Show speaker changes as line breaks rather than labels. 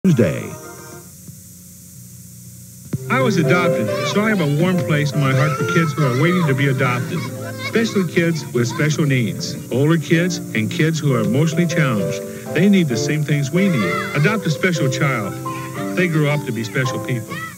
Tuesday.
I was adopted, so I have a warm place in my heart for kids who are waiting to be adopted, especially kids with special needs, older kids, and kids who are emotionally challenged. They need the same things we need. Adopt a special child. They grow up to be special people.